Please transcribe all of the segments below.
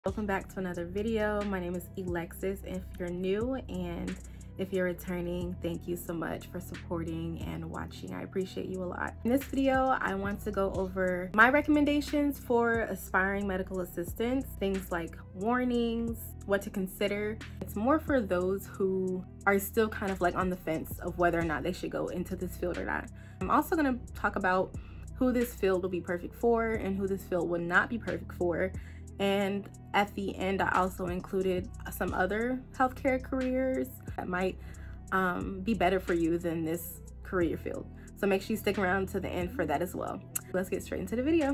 Welcome back to another video. My name is Alexis. If you're new and if you're returning, thank you so much for supporting and watching. I appreciate you a lot. In this video, I want to go over my recommendations for aspiring medical assistants, things like warnings, what to consider. It's more for those who are still kind of like on the fence of whether or not they should go into this field or not. I'm also going to talk about who this field will be perfect for and who this field will not be perfect for. And at the end, I also included some other healthcare careers that might be better for you than this career field. So make sure you stick around to the end for that as well. Let's get straight into the video.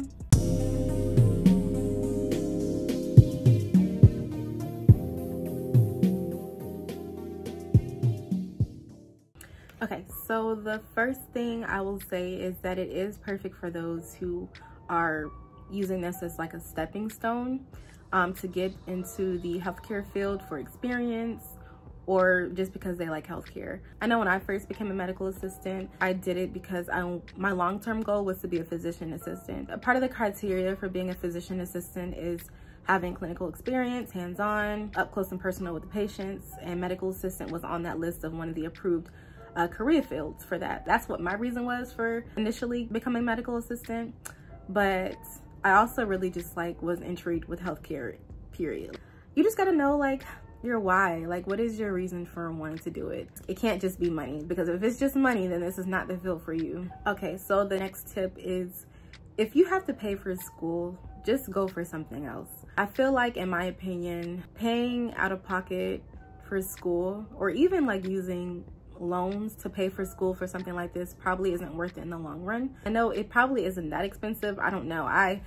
Okay, so the first thing I will say is that it is perfect for those who are using this as like a stepping stone to get into the healthcare field for experience or just because they like healthcare. I know when I first became a medical assistant, I did it because my long-term goal was to be a physician assistant. A part of the criteria for being a physician assistant is having clinical experience, hands-on, up close and personal with the patients, and medical assistant was on that list of one of the approved career fields for that. That's what my reason was for initially becoming a medical assistant. But I also really just like was intrigued with healthcare, period. You just gotta know like your why, like what is your reason for wanting to do it? It can't just be money, because if it's just money, then this is not the field for you. Okay, so the next tip is if you have to pay for school, just go for something else. I feel like, in my opinion, paying out of pocket for school or even like using loans to pay for school for something like this probably isn't worth it in the long run. I know it probably isn't that expensive. I don't know.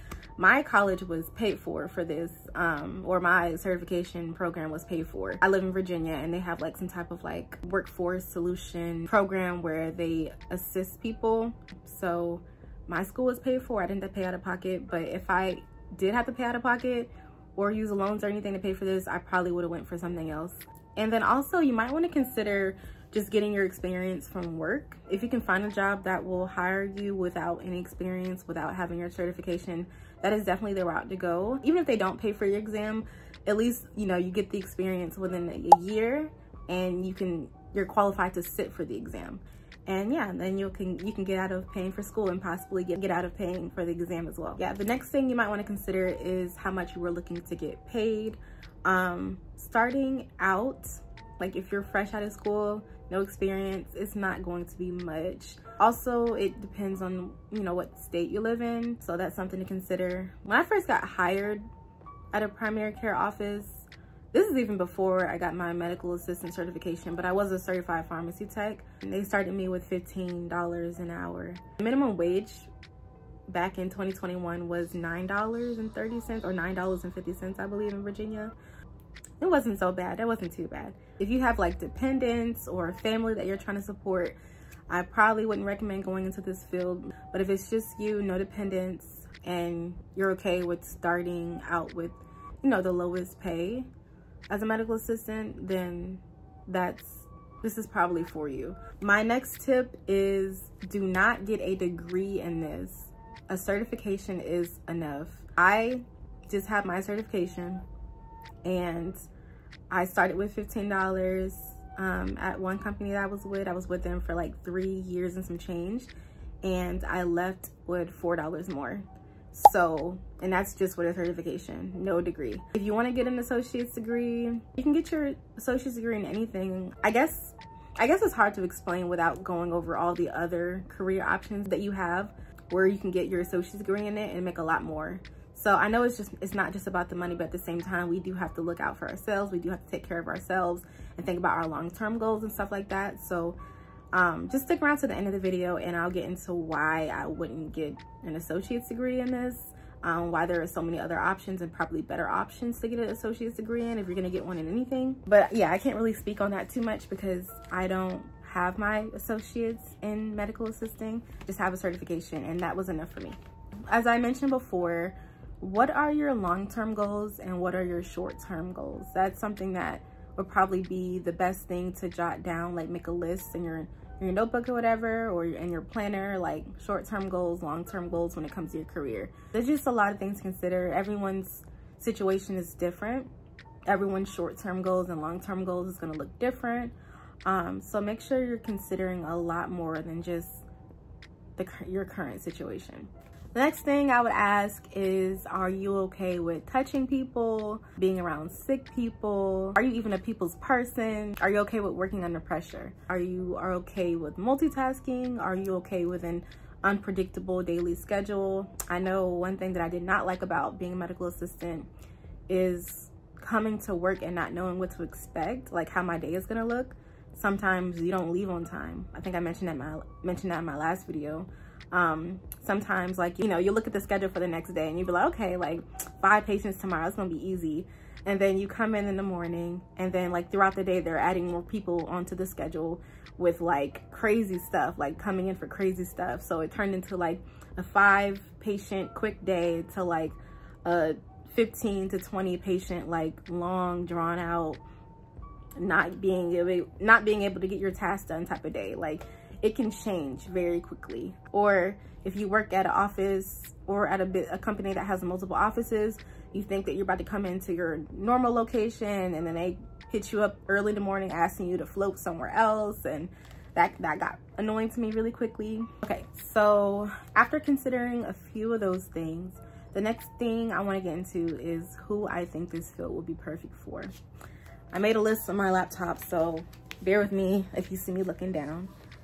My college was paid for this, or my certification program was paid for. I live in Virginia and they have like some type of like workforce solution program where they assist people. So my school was paid for. I didn't have to pay out of pocket, but if I did have to pay out of pocket or use loans or anything to pay for this, I probably would have went for something else. And then also you might want to consider just getting your experience from work. If you can find a job that will hire you without any experience, without having your certification, that is definitely the route to go. Even if they don't pay for your exam, at least, you know, you get the experience within a year and you're qualified to sit for the exam. And yeah, then you can get out of paying for school and possibly get out of paying for the exam as well. Yeah, the next thing you might want to consider is how much you were looking to get paid. Starting out, like if you're fresh out of school, no experience, it's not going to be much. Also, it depends on, you know, what state you live in. So that's something to consider. When I first got hired at a primary care office, this is even before I got my medical assistant certification, but I was a certified pharmacy tech. And they started me with $15 an hour. Minimum wage back in 2021 was $9.30 or $9.50, I believe, in Virginia. It wasn't so bad. That wasn't too bad. If you have like dependents or a family that you're trying to support, I probably wouldn't recommend going into this field. But if it's just you, no dependents, and you're okay with starting out with, you know, the lowest pay as a medical assistant, then this is probably for you. My next tip is do not get a degree in this. A certification is enough. I just have my certification and I started with $15 at one company that I was with. I was with them for like 3 years and some change, and I left with $4 more. So, and that's just with a certification, no degree. If you want to get an associate's degree, you can get your associate's degree in anything. I guess it's hard to explain without going over all the other career options that you have where you can get your associate's degree in it and make a lot more. So I know it's not just about the money, but at the same time, we do have to look out for ourselves. We do have to take care of ourselves and think about our long-term goals and stuff like that. So just stick around to the end of the video and I'll get into why I wouldn't get an associate's degree in this, why there are so many other options and probably better options to get an associate's degree in if you're gonna get one in anything. But yeah, I can't really speak on that too much because I don't have my associates in medical assisting, just have a certification, and that was enough for me. As I mentioned before, what are your long-term goals and what are your short-term goals? That's something that would probably be the best thing to jot down, like make a list in your notebook or whatever, or in your planner, like short-term goals, long-term goals when it comes to your career. There's just a lot of things to consider. Everyone's situation is different. Everyone's short-term goals and long-term goals is going to look different. So make sure you're considering a lot more than just your current situation. The next thing I would ask is, are you okay with touching people, being around sick people? Are you even a people's person? Are you okay with working under pressure? Are you okay with multitasking? Are you okay with an unpredictable daily schedule? I know one thing that I did not like about being a medical assistant is coming to work and not knowing what to expect, like how my day is gonna look. Sometimes you don't leave on time. I think I mentioned that in my last video. Sometimes, like, you know, you look at the schedule for the next day and you be like, okay, like 5 patients tomorrow, it's gonna be easy. And then you come in the morning, and then like throughout the day, they're adding more people onto the schedule with like crazy stuff, like coming in for crazy stuff. So it turned into like a 5-patient quick day to like a 15 to 20 patient, like long drawn out, not being able to get your tasks done type of day. Like, it can change very quickly. Or if you work at an office or at a company that has multiple offices, you think that you're about to come into your normal location, and then they hit you up early in the morning asking you to float somewhere else, and that got annoying to me really quickly. Okay, so after considering a few of those things, the next thing I want to get into is who I think this field will be perfect for. I made a list on my laptop, so bear with me if you see me looking down.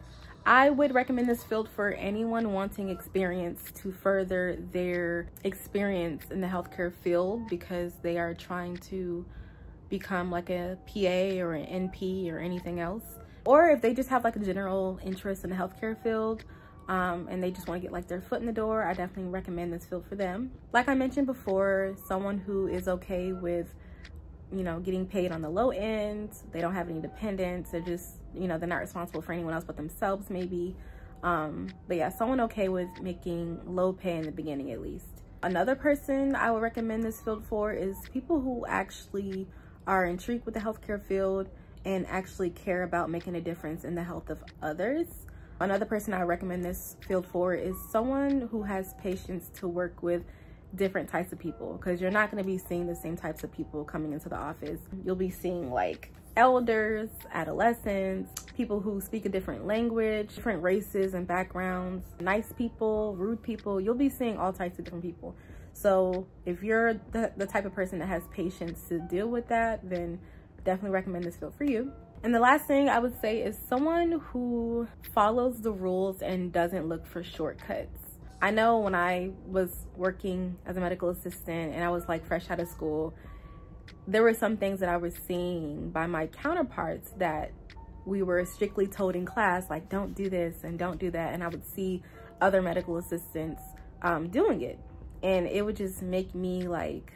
I would recommend this field for anyone wanting experience to further their experience in the healthcare field, because they are trying to become like a PA or an NP or anything else. Or if they just have like a general interest in the healthcare field, and they just want to get like their foot in the door, I definitely recommend this field for them. Like I mentioned before, someone who is okay with, you know, getting paid on the low end. They don't have any dependents. They're just, you know, they're not responsible for anyone else but themselves maybe. But yeah, someone okay with making low pay in the beginning at least. Another person I would recommend this field for is people who actually are intrigued with the healthcare field and actually care about making a difference in the health of others. Another person I recommend this field for is someone who has patience to work with different types of people, because you're not going to be seeing the same types of people coming into the office. You'll be seeing like elders, adolescents, people who speak a different language, different races and backgrounds, nice people, rude people. You'll be seeing all types of different people. So if you're the type of person that has patience to deal with that, then definitely recommend this field for you. And the last thing I would say is someone who follows the rules and doesn't look for shortcuts. I know when I was working as a medical assistant and I was like fresh out of school, there were some things that I was seeing by my counterparts that we were strictly told in class, like don't do this and don't do that. And I would see other medical assistants doing it. And it would just make me like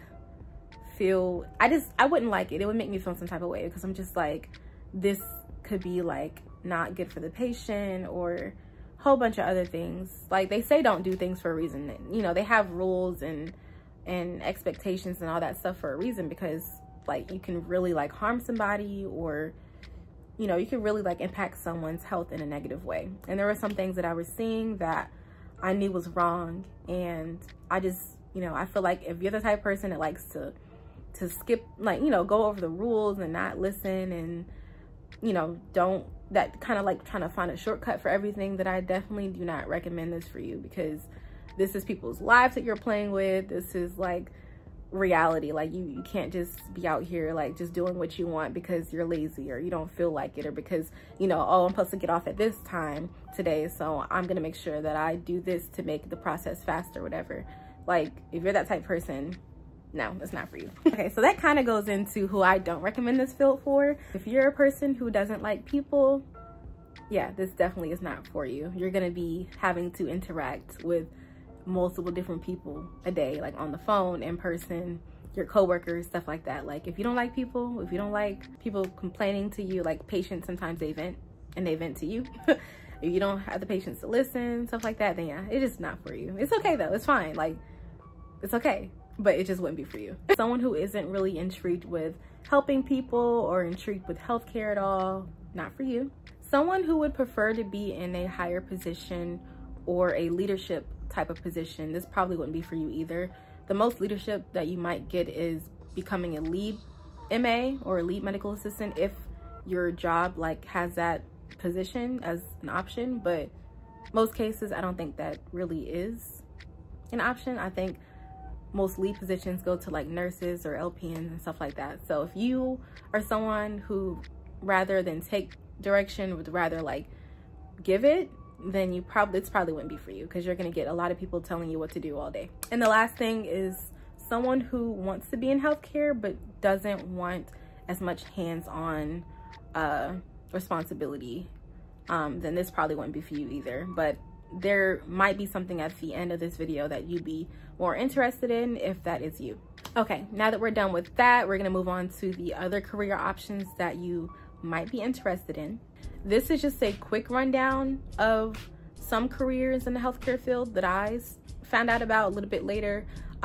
feel, I wouldn't like it. It would make me feel some type of way, because I'm just like, this could be like not good for the patient, or whole bunch of other things. Like they say don't do things for a reason. You know, they have rules and expectations and all that stuff for a reason, because like you can really like harm somebody, or you know, you can really like impact someone's health in a negative way. And there were some things that I was seeing that I knew was wrong, and I just, you know, I feel like if you're the type of person that likes to skip, like, you know, go over the rules and not listen, and you know, that kind of like trying to find a shortcut for everything, that I definitely do not recommend this for you, because this is people's lives that you're playing with. This is like reality. Like you can't just be out here like just doing what you want because you're lazy or you don't feel like it, or because, you know, oh, I'm supposed to get off at this time today, so I'm gonna make sure that I do this to make the process faster, whatever. Like if you're that type of person, no, it's not for you. Okay, so that kind of goes into who I don't recommend this field for. If you're a person who doesn't like people, yeah, this definitely is not for you. You're gonna be having to interact with multiple different people a day, like on the phone, in person, your coworkers, stuff like that. Like if you don't like people, if you don't like people complaining to you, like patients, sometimes they vent and they vent to you. If you don't have the patience to listen, stuff like that, then yeah, it's just not for you. It's okay though, it's fine, like it's okay, but it just wouldn't be for you. Someone who isn't really intrigued with helping people or intrigued with healthcare at all, not for you. Someone who would prefer to be in a higher position or a leadership type of position, this probably wouldn't be for you either. The most leadership that you might get is becoming a lead MA or a lead medical assistant if your job like has that position as an option, but most cases I don't think that really is an option. I think most lead positions go to like nurses or LPNs and stuff like that. So if you are someone who rather than take direction would rather like give it, then it probably wouldn't be for you, because you're going to get a lot of people telling you what to do all day. And the last thing is someone who wants to be in healthcare but doesn't want as much hands-on responsibility, then this probably wouldn't be for you either. But there might be something at the end of this video that you'd be more interested in if that is you. Okay, now that we're done with that, we're gonna move on to the other career options that you might be interested in. This is just a quick rundown of some careers in the healthcare field that I found out about a little bit later.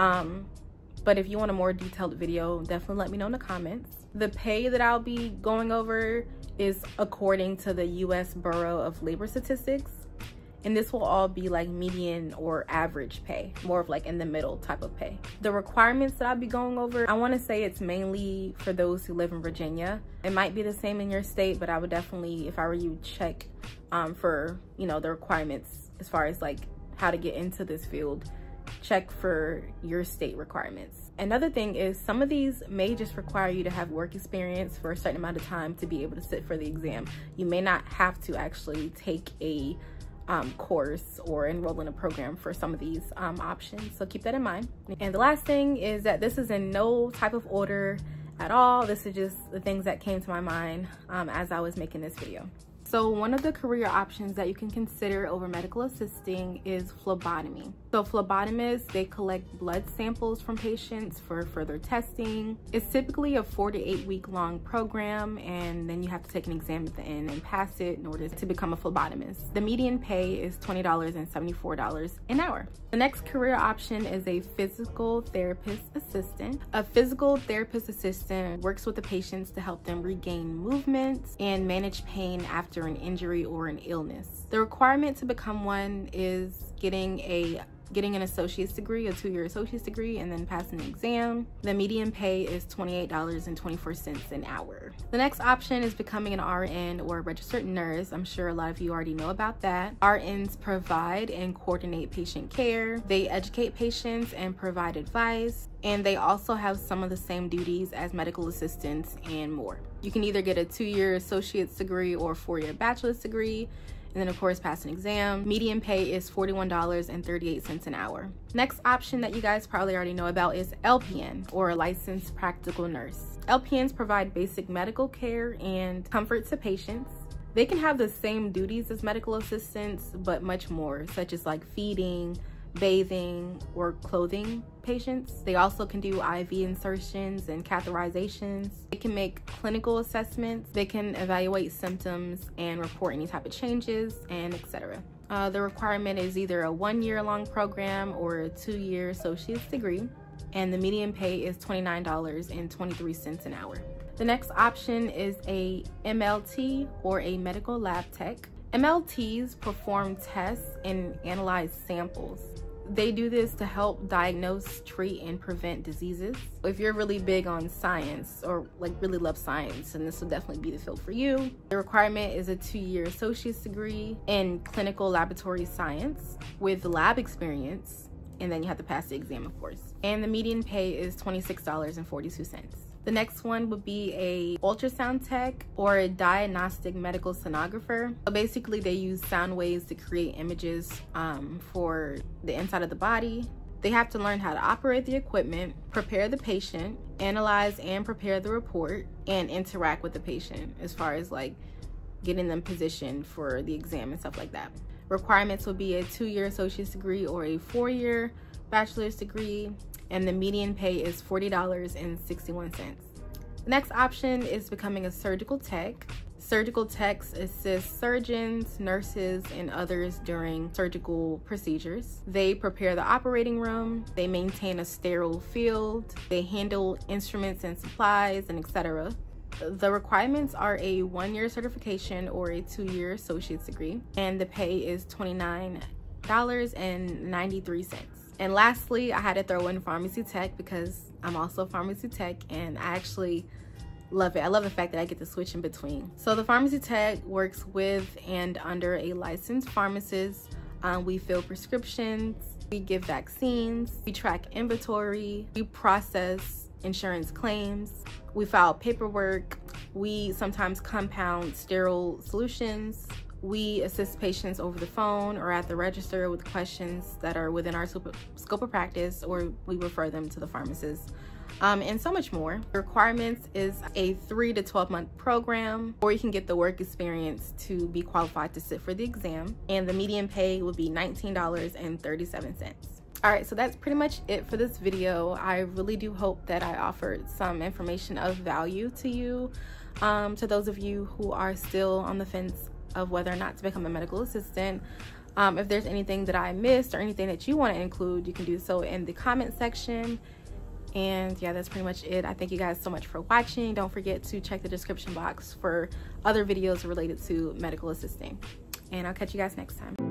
But if you want a more detailed video, definitely let me know in the comments. The pay that I'll be going over is according to the US Bureau of Labor Statistics. And this will all be like median or average pay, more of like in the middle type of pay. The requirements that I'll be going over, I wanna say it's mainly for those who live in Virginia. It might be the same in your state, but I would definitely, if I were you, check for, you know, the requirements as far as like how to get into this field. Check for your state requirements. Another thing is some of these may just require you to have work experience for a certain amount of time to be able to sit for the exam. You may not have to actually take a course or enroll in a program for some of these options, so keep that in mind. And the last thing is that this is in no type of order at all. This is just the things that came to my mind as I was making this video. So one of the career options that you can consider over medical assisting is phlebotomy. So phlebotomists, they collect blood samples from patients for further testing. It's typically a 4 to 8 week long program, and then you have to take an exam at the end and pass it in order to become a phlebotomist. The median pay is $20 and $74 an hour. The next career option is a physical therapist assistant. A physical therapist assistant works with the patients to help them regain movement and manage pain after an injury or an illness. The requirement to become one is getting an associate's degree, a 2-year associate's degree, and then passing the exam. The median pay is $28.24 an hour. The next option is becoming an RN or a registered nurse. I'm sure a lot of you already know about that. RNs provide and coordinate patient care. They educate patients and provide advice. And they also have some of the same duties as medical assistants and more. You can either get a 2-year associate's degree or a 4-year bachelor's degree, and then of course pass an exam. Median pay is $41.38 an hour. Next option that you guys probably already know about is LPN, or a licensed practical nurse. LPNs provide basic medical care and comfort to patients. They can have the same duties as medical assistants, but much more, such as like feeding, bathing, or clothing patients. They also can do IV insertions and catheterizations. They can make clinical assessments. They can evaluate symptoms and report any type of changes, and etc. The requirement is either a 1-year long program or a 2-year associate's degree, and the median pay is $29.23 an hour. The next option is a MLT, or a medical lab tech. MLTs perform tests and analyze samples. They do this to help diagnose, treat, and prevent diseases. If you're really big on science or like really love science, then this will definitely be the field for you. The requirement is a 2-year associate's degree in clinical laboratory science with lab experience, and then you have to pass the exam, of course. And the median pay is $26.42. The next one would be a ultrasound tech, or a diagnostic medical sonographer. So basically they use sound waves to create images for the inside of the body. They have to learn how to operate the equipment, prepare the patient, analyze and prepare the report, and interact with the patient as far as like getting them positioned for the exam and stuff like that. Requirements would be a 2-year associate's degree or a 4-year bachelor's degree, and the median pay is $40.61. The next option is becoming a surgical tech. Surgical techs assist surgeons, nurses, and others during surgical procedures. They prepare the operating room, they maintain a sterile field, they handle instruments and supplies, and etc. The requirements are a 1-year certification or a 2-year associate's degree, and the pay is $29.93. And lastly, I had to throw in pharmacy tech because I'm also a pharmacy tech and I actually love it. I love the fact that I get to switch in between. So the pharmacy tech works with and under a licensed pharmacist. We fill prescriptions, we give vaccines, we track inventory, we process insurance claims, we file paperwork, we sometimes compound sterile solutions, we assist patients over the phone or at the register with questions that are within our scope of practice, or we refer them to the pharmacist, and so much more. The requirements is a 3 to 12 month program, or you can get the work experience to be qualified to sit for the exam, and the median pay would be $19.37. All right, so that's pretty much it for this video. I really do hope that I offered some information of value to you, to those of you who are still on the fence of whether or not to become a medical assistant. If there's anything that I missed or anything that you want to include, you can do so in the comment section. And yeah, that's pretty much it. I thank you guys so much for watching. Don't forget to check the description box for other videos related to medical assisting. And I'll catch you guys next time.